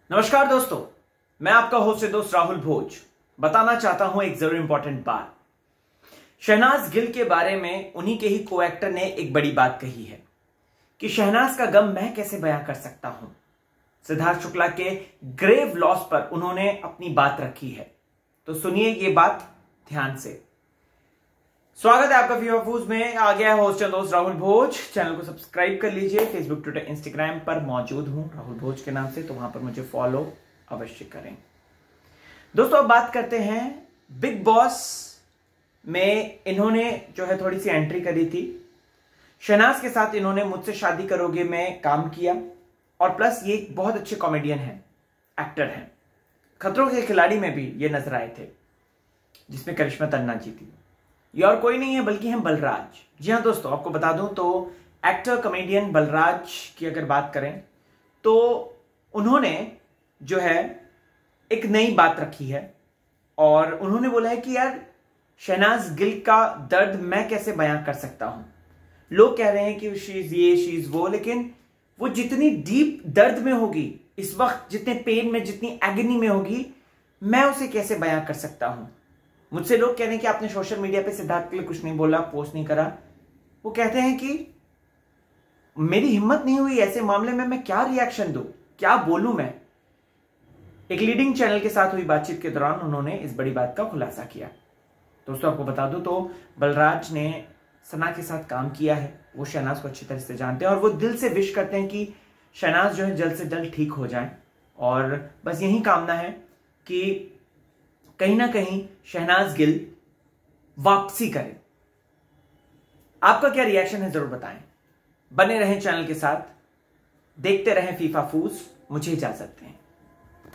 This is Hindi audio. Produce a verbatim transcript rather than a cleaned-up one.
नमस्कार दोस्तों, मैं आपका होस्ट है दोस्त राहुल भोज। बताना चाहता हूं एक जरूर इंपॉर्टेंट बात। शहनाज गिल के बारे में उन्हीं के ही को एक्टर ने एक बड़ी बात कही है कि शहनाज का गम मैं कैसे बयां कर सकता हूं। सिद्धार्थ शुक्ला के ग्रेव लॉस पर उन्होंने अपनी बात रखी है, तो सुनिए ये बात ध्यान से। स्वागत है आपका फीफा फूज में। आ गया है होस्ट है दोस्त राहुल भोज। चैनल को सब्सक्राइब कर लीजिए। फेसबुक, ट्विटर, इंस्टाग्राम पर मौजूद हूं राहुल भोज के नाम से, तो वहां पर मुझे फॉलो अवश्य करें। दोस्तों अब बात करते हैं बिग बॉस में इन्होंने जो है थोड़ी सी एंट्री करी थी। शहनाज के साथ इन्होंने मुझसे शादी करोगे में काम किया, और प्लस ये एक बहुत अच्छे कॉमेडियन हैं, एक्टर हैं। खतरों के खिलाड़ी में भी ये नजर आए थे, जिसमें करिश्मा तन्ना जी थी। ये और कोई नहीं है बल्कि हम बलराज। जी हाँ दोस्तों, आपको बता दूं तो एक्टर कॉमेडियन बलराज की अगर बात करें तो उन्होंने जो है एक नई बात रखी है, और उन्होंने बोला है कि यार शहनाज गिल का दर्द मैं कैसे बयां कर सकता हूं। लोग कह रहे हैं कि शीज ये शीज वो, लेकिन वो जितनी डीप दर्द में होगी इस वक्त, जितने पेन में, जितनी एगनी में होगी, मैं उसे कैसे बयां कर सकता हूं। मुझसे लोग कह रहे हैं कि आपने सोशल मीडिया पे सिद्धार्थ के लिए कुछ नहीं बोला, पोस्ट नहीं करा। वो कहते हैं कि मेरी हिम्मत नहीं हुई, ऐसे मामले में मैं क्या रिएक्शन दूं, क्या बोलूं मैं। एक लीडिंग चैनल के साथ हुई बातचीत के दौरान उन्होंने इस बड़ी बात का खुलासा किया। दोस्तों आपको बता दूं तो बलराज ने सना के साथ काम किया है, वो शहनाज को अच्छी तरह से जानते हैं, और वो दिल से विश करते हैं कि शहनाज जो है जल्द से जल्द ठीक हो जाए। और बस यही कामना है कि कहीं ना कहीं शहनाज गिल वापसी करे। आपका क्या रिएक्शन है जरूर बताएं। बने रहें चैनल के साथ, देखते रहें फीफा फूज। मुझे इजाजत दें।